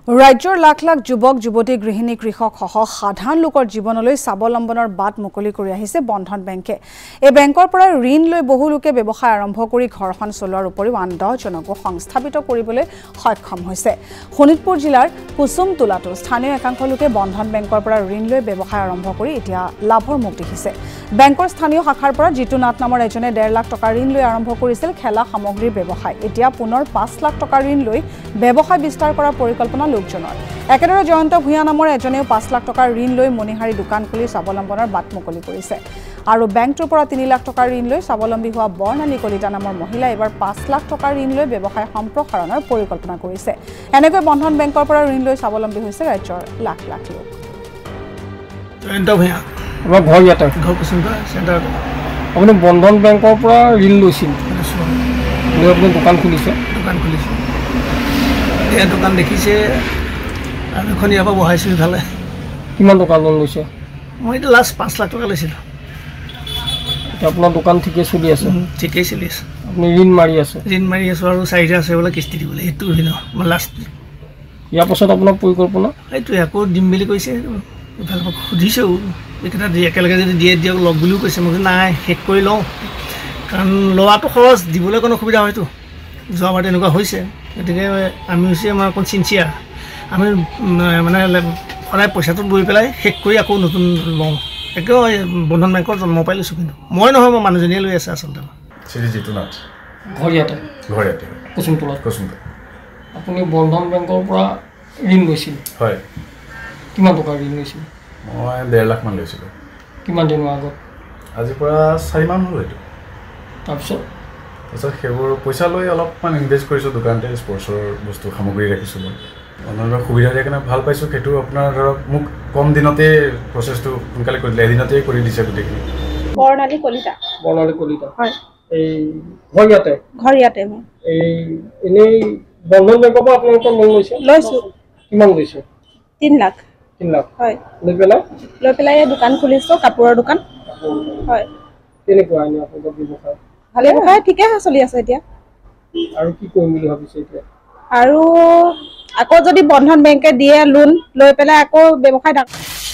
ৰাজ্যৰ লাখ লাখ যুৱক যুৱতী গৃহিণী কৃষক সহ সাধাৰণ লোকৰ জীৱনলৈ স্বাৱলম্বনৰ বাট মুকলি কৰি আহিছে বন্ধন বেংকে। এই বেংকৰ পৰা ঋণ লৈ বহু লোকে ব্যৱসায় আৰম্ভ কৰি ঘৰখন চলোৱাৰ উপৰিও আন 10 জনকো সংস্থাপিত কৰিবলৈ সক্ষম হৈছে। শোণিতপুৰ জিলাৰ কুসুমটোলাতো স্থানীয় একাংশ লোকে বন্ধন বেংকৰ পৰা ঋণ লৈ ব্যৱসায় আৰম্ভ কৰি এতিয়া লাভৰ মুখ দেখিছে। বেংকৰ স্থানীয় শাখাৰ পৰা জিতু নাথ নামৰ এজনে 1.5 লাখ টকা ঋণ লৈ আৰম্ভ কৰিছিল খেলা সামগ্ৰীৰ ব্যৱসায়। এতিয়া পুনৰ 5 লাখ টকা ঋণ লৈ ব্যৱসায় বিস্তাৰ কৰাৰ পৰিকল্পনা লোকজনৰ। একেদৰে জয়ন্ত ভূঞা নামৰ এজনেও 5 লাখ টকাৰ ঋণ লৈ মণিহাৰী দোকান খুলি স্বাৱলম্বনৰ বাট মুকলি কৰিছে। আৰু বেংকটোৰ পৰা 3 লাখ টকাৰ ঋণ লৈ স্বাৱলম্বী হোৱা বৰ্ণালী কলিতা নামৰ মহিলাই এবাৰ 5 লাখ টকাৰ ঋণ লৈ ব্যৱসায় সম্প্ৰসাৰণৰ পৰিকল্পনা কৰিছে। এনেকৈ বন্ধন বেংকৰ পৰা ঋণ লৈ স্বাৱলম্বী হৈছে ৰাজ্যৰ লাখ লাখ লোক। জয়ন্ত ভূঞা আমাৰ ঘৰ ইয়াতে চেণ্টাৰ আপুনি বন্ধন বেংকৰ পৰা ঋণ লৈছিল লৈ আপুনি দোকান খুলিছে এয়া দোকান দেখিছে আৰু এখন ইয়াৰ পৰা বহাইছোঁ ইফালে। কিমান টকা লোন লৈছে? মই এতিয়া লাষ্ট 5 লাখ টকা লৈছিলোঁ। এতিয়া আপোনাৰ দোকান ঠিকে চলি আছে? ঠিকেই চলি আছে। আপুনি ঋণ মাৰি আছে? ঋণ মাৰি আছোঁ আৰু 4টা আছে বোলে কিস্তি দিবলৈ, সেইটো ঋণ মই লাষ্ট। ইয়াৰ পাছত আপোনাৰ পৰিকল্পনা? সেইটোৱে আকৌ দিম বুলি কৈছে। ইফালে মই সুধিছোঁ এইকেইটা একেলগে যদি দিয়ে দিয়ক লগ বুলিও কৈছে। মই নাই শেষ কৰি লওঁ, কাৰণ লোৱাটো খৰচ, দিবলৈ কোনো অসুবিধা হয়তো। যোৱাবাৰ তেনেকুৱা হৈছে, গতিকে আমি হৈছে আমাৰ অকণ চিনচিয়াৰ। আমি মানে সদায় পইচাটো বৈ পেলাই শেষ কৰি আকৌ নতুন লওঁ। একেবাৰে বন্ধন বেংকৰ জন্ম পাই লৈছোঁ। কিন্তু মই নহয়, মই মানুহজনীয়ে লৈ আছে আচলতে। শ্ৰী জিতু নাথ, ঘৰ ইয়াতে কুসুমটোলাত। আপুনি বন্ধন বেংকৰ পৰা ঋণ লৈছিল? হয়। কিমান টকাৰ ঋণ লৈছিল? মই 1.5 লাখ মান লৈছিলোঁ। কিমান দিনৰ আগত? আজিৰ পৰা 4 মাহ হ'ল এইটো। তাৰপিছত সেইবোৰ পইচা লৈ অলপমান ইনভেষ্ট কৰিছোঁ দোকানতে, স্পৰ্টছৰ বস্তু সামগ্ৰী ৰাখিছোঁ। মই অনলাইনত সুবিধা দিয়ে কাৰণে ভাল পাইছোঁ। সেইটো আপোনাৰ ধৰক মোক কম দিনতে প্ৰচেছটো সোনকালে কৰি দিলে, এদিনতেই কৰি দিছে গোটেইখিনি। বৰ্ণালী কলিতা হয়। এই ঘৰ ইয়াতে মই এই এনেই বন্ধন বেংকৰ পৰা আপোনালোকে লোন লৈছোঁ? কিমান লৈছে? 3 লাখ হয়। লৈ পেলাই এই দোকান খুলিছোঁ, কাপোৰৰ দোকান। হয়। কেনেকুৱা এনে আপোনালোকৰ ব্যৱসায়? ভালে হয়, ঠিকে চলি আছে এতিয়া। আৰু কি কৰিম বুলি ভাবিছে এতিয়া? আৰু আকৌ যদি বন্ধন বেংকে দিয়ে লোন লৈ পেলাই আকৌ ব্যৱসায়